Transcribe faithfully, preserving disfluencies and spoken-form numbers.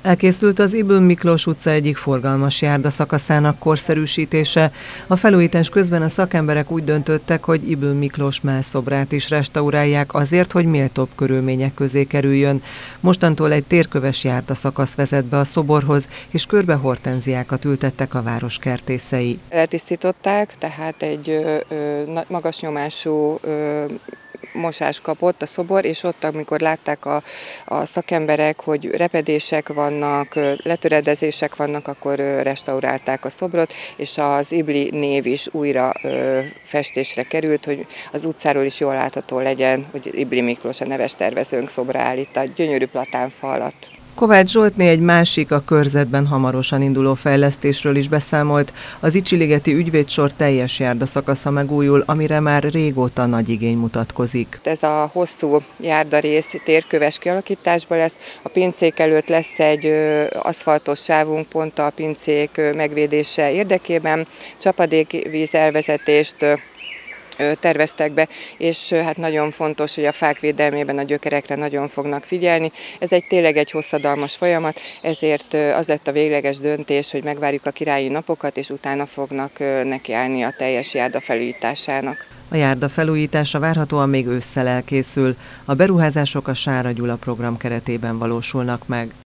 Elkészült az Ybl Miklós utca egyik forgalmas járdaszakaszának korszerűsítése. A felújítás közben a szakemberek úgy döntöttek, hogy Ybl Miklós mellszobrát is restaurálják azért, hogy méltóbb körülmények közé kerüljön. Mostantól egy térköves járdaszakasz vezet be a szoborhoz, és körbe hortenziákat ültettek a város kertészei. Eltisztították, tehát egy ö, ö, magas nyomású ö, mosás kapott a szobor, és ott, amikor látták a, a szakemberek, hogy repedések vannak, letöredezések vannak, akkor restaurálták a szobrot, és az Ybli név is újra ö, festésre került, hogy az utcáról is jól látható legyen, hogy Ybli Miklós, a neves tervezőnk szobra áll itt a gyönyörű platánfa alatt. Kovács Zsoltné egy másik, a körzetben hamarosan induló fejlesztésről is beszámolt. Az icsiligeti ügyvédsor teljes járdaszakasza megújul, amire már régóta nagy igény mutatkozik. Ez a hosszú járdarész térköves kialakításban lesz. A pincék előtt lesz egy aszfaltos sávunk pont a pincék megvédése érdekében, csapadékvíz elvezetést terveztek be, és hát nagyon fontos, hogy a fák védelmében a gyökerekre nagyon fognak figyelni. Ez egy tényleg egy hosszadalmas folyamat, ezért az lett a végleges döntés, hogy megvárjuk a királyi napokat, és utána fognak nekiállni a teljes járda felújításának. A járda felújítása várhatóan még ősszel elkészül. A beruházások a Sára Gyula program keretében valósulnak meg.